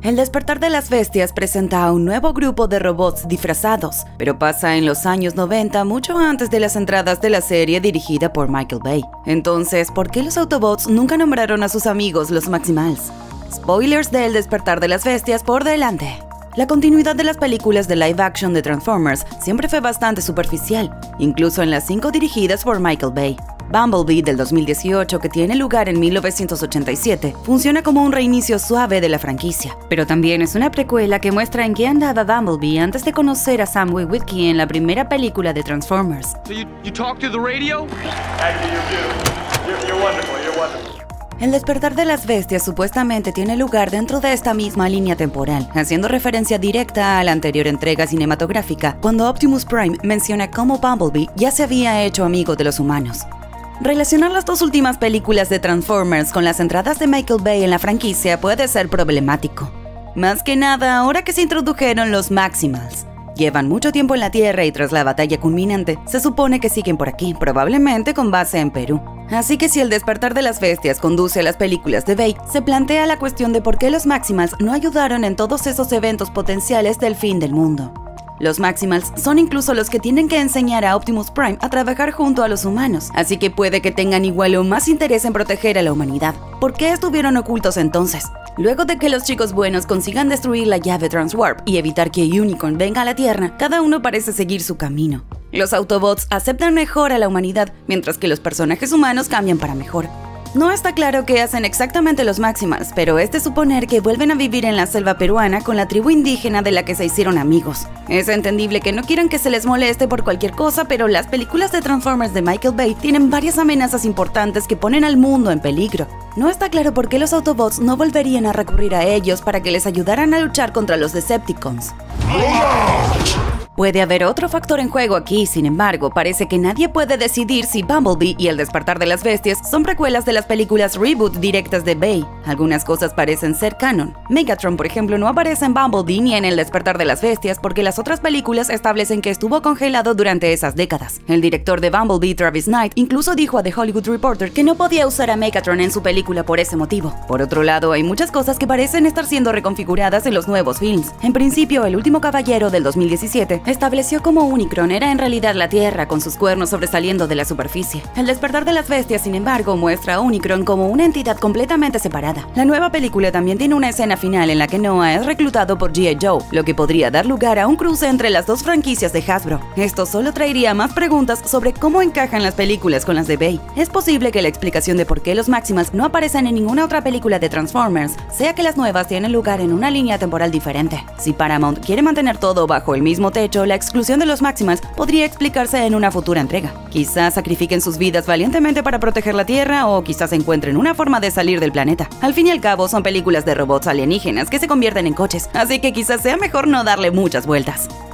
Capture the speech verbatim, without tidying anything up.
El despertar de las bestias presenta a un nuevo grupo de robots disfrazados, pero pasa en los años noventa, mucho antes de las entradas de la serie dirigida por Michael Bay. Entonces, ¿por qué los Autobots nunca nombraron a sus amigos los Maximals? Spoilers de El despertar de las bestias por delante. La continuidad de las películas de live action de Transformers siempre fue bastante superficial, incluso en las cinco dirigidas por Michael Bay. Bumblebee del dos mil dieciocho, que tiene lugar en mil novecientos ochenta y siete, funciona como un reinicio suave de la franquicia, pero también es una precuela que muestra en qué andaba Bumblebee antes de conocer a Sam Witwicky en la primera película de Transformers. So you, you talk through the radio? Actually, you're beautiful. You're, you're wonderful. You're wonderful. El despertar de las bestias supuestamente tiene lugar dentro de esta misma línea temporal, haciendo referencia directa a la anterior entrega cinematográfica, cuando Optimus Prime menciona cómo Bumblebee ya se había hecho amigo de los humanos. Relacionar las dos últimas películas de Transformers con las entradas de Michael Bay en la franquicia puede ser problemático. Más que nada, ahora que se introdujeron los Maximals. Llevan mucho tiempo en la Tierra y tras la batalla culminante, se supone que siguen por aquí, probablemente con base en Perú. Así que si El despertar de las bestias conduce a las películas de Bay, se plantea la cuestión de por qué los Maximals no ayudaron en todos esos eventos potenciales del fin del mundo. Los Maximals son incluso los que tienen que enseñar a Optimus Prime a trabajar junto a los humanos, así que puede que tengan igual o más interés en proteger a la humanidad. ¿Por qué estuvieron ocultos entonces? Luego de que los chicos buenos consigan destruir la llave Transwarp y evitar que Unicorn venga a la Tierra, cada uno parece seguir su camino. Los Autobots aceptan mejor a la humanidad, mientras que los personajes humanos cambian para mejor. No está claro qué hacen exactamente los Maximals, pero es de suponer que vuelven a vivir en la selva peruana con la tribu indígena de la que se hicieron amigos. Es entendible que no quieran que se les moleste por cualquier cosa, pero las películas de Transformers de Michael Bay tienen varias amenazas importantes que ponen al mundo en peligro. No está claro por qué los Autobots no volverían a recurrir a ellos para que les ayudaran a luchar contra los Decepticons. Puede haber otro factor en juego aquí, sin embargo, parece que nadie puede decidir si Bumblebee y El despertar de las bestias son precuelas de las películas reboot directas de Bay. Algunas cosas parecen ser canon. Megatron, por ejemplo, no aparece en Bumblebee ni en El despertar de las bestias porque las otras películas establecen que estuvo congelado durante esas décadas. El director de Bumblebee, Travis Knight, incluso dijo a The Hollywood Reporter que no podía usar a Megatron en su película por ese motivo. Por otro lado, hay muchas cosas que parecen estar siendo reconfiguradas en los nuevos films. En principio, El último caballero del dos mil diecisiete estableció cómo Unicron era en realidad la Tierra con sus cuernos sobresaliendo de la superficie. El despertar de las bestias, sin embargo, muestra a Unicron como una entidad completamente separada. La nueva película también tiene una escena final en la que Noah es reclutado por G I Joe, lo que podría dar lugar a un cruce entre las dos franquicias de Hasbro. Esto solo traería más preguntas sobre cómo encajan las películas con las de Bay. Es posible que la explicación de por qué los Maximals no aparecen en ninguna otra película de Transformers sea que las nuevas tienen lugar en una línea temporal diferente. Si Paramount quiere mantener todo bajo el mismo techo, la exclusión de los Maximals podría explicarse en una futura entrega. Quizás sacrifiquen sus vidas valientemente para proteger la Tierra o quizás encuentren una forma de salir del planeta. Al fin y al cabo son películas de robots alienígenas que se convierten en coches, así que quizás sea mejor no darle muchas vueltas.